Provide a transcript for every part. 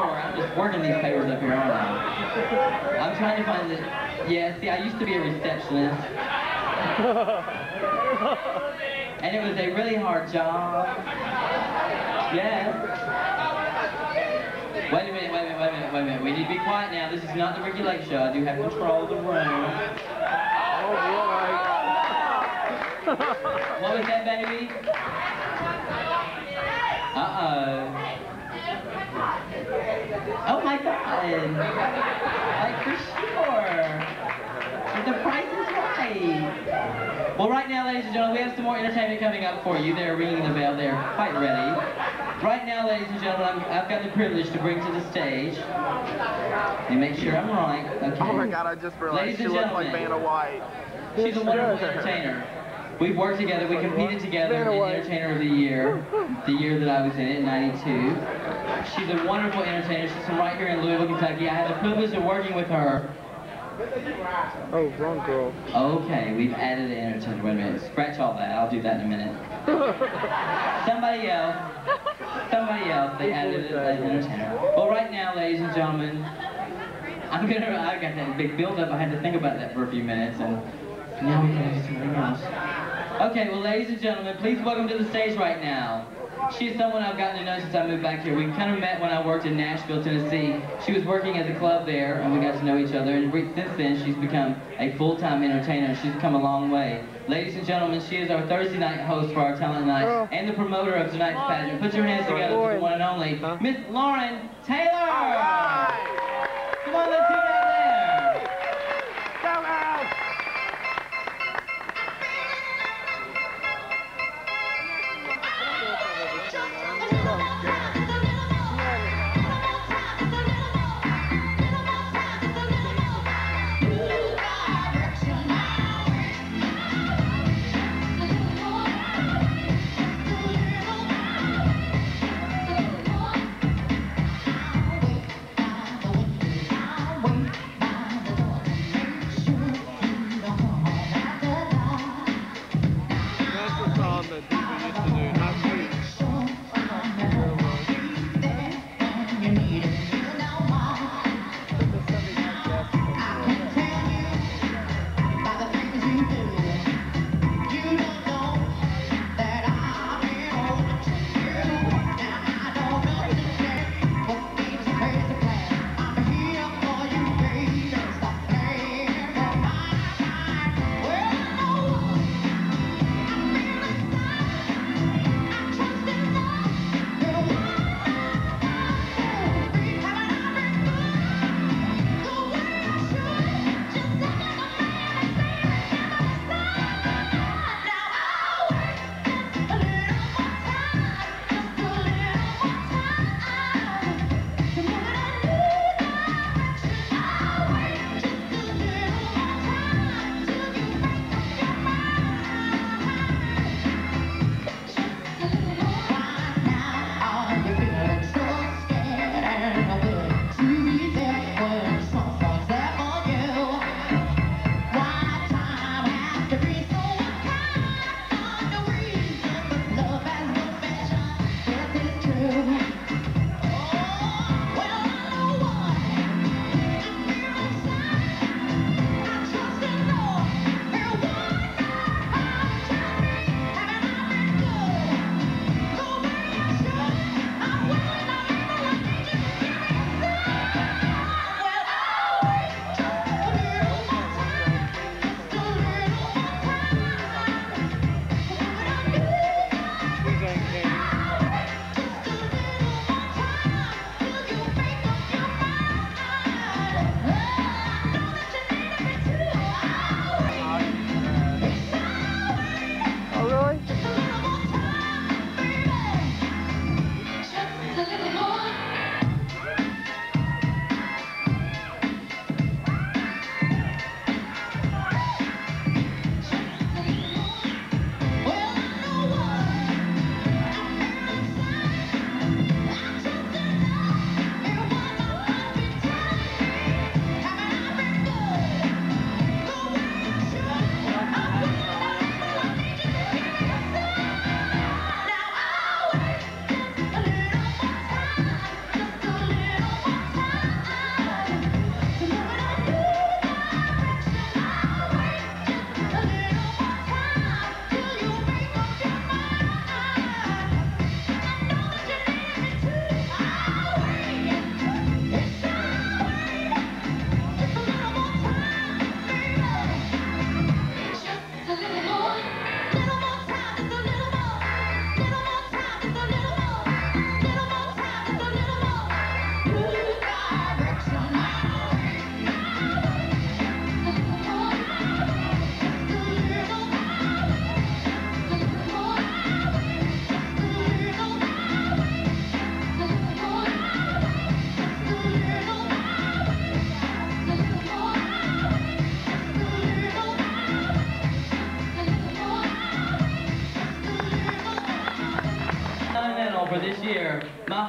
sure. I'm just working these papers up here, aren't I? I'm trying to find the... Yeah, see, I used to be a receptionist. And it was a really hard job. Yes. Wait a minute. We need to be quiet now. This is not the Ricky Lake show. I do have control of the room. Oh, boy. What was that, baby? Uh-oh. Oh, my God. Like, for sure. The price is right. Well, right now, ladies and gentlemen, we have some more entertainment coming up for you. They're ringing the bell. They're quite ready. Right now, ladies and gentlemen, I've got the privilege to bring to the stage. Let me make sure I'm right. Okay. Oh my God, I just realized she looks like Vanna White. She's a wonderful entertainer. We've worked together. We competed together in Entertainer of the Year that I was in it, in '92. She's a wonderful entertainer. She's from right here in Louisville, Kentucky. I had the privilege of working with her. Oh, wrong girl. Okay, we've added an entertainer. Wait a minute. Scratch all that. I'll do that in a minute. Somebody else. They added an entertainer. Well, right now, ladies and gentlemen, I got that big build-up. I had to think about that for a few minutes, and now we can do something else. Okay, well, ladies and gentlemen, please welcome to the stage right now. She's someone I've gotten to know since I moved back here. We kind of met when I worked in Nashville, Tennessee. She was working at the club there, and we got to know each other. And since then, she's become a full-time entertainer. She's come a long way. Ladies and gentlemen, she is our Thursday night host for our talent night and the promoter of tonight's pageant. Put your hands together for the one and only Miss Lauryn Taylor. Come on, let's do that there. Come out.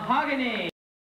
Mahogany.